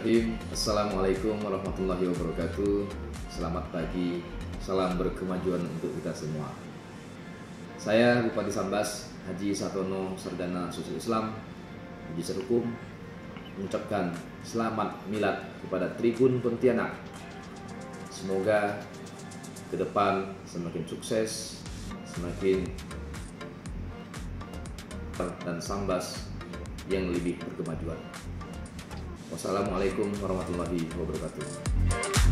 Bismillahirrahmanirrahim. Assalamualaikum warahmatullahi wabarakatuh. Selamat pagi, salam berkemajuan untuk kita semua. Saya Bupati Sambas, Haji Satono Sardana Sosial Islam, Magister Hukum, mengucapkan selamat milad kepada Tribun Pontianak. Semoga ke depan semakin sukses, semakin dan Sambas yang lebih berkemajuan. Wassalamualaikum warahmatullahi wabarakatuh.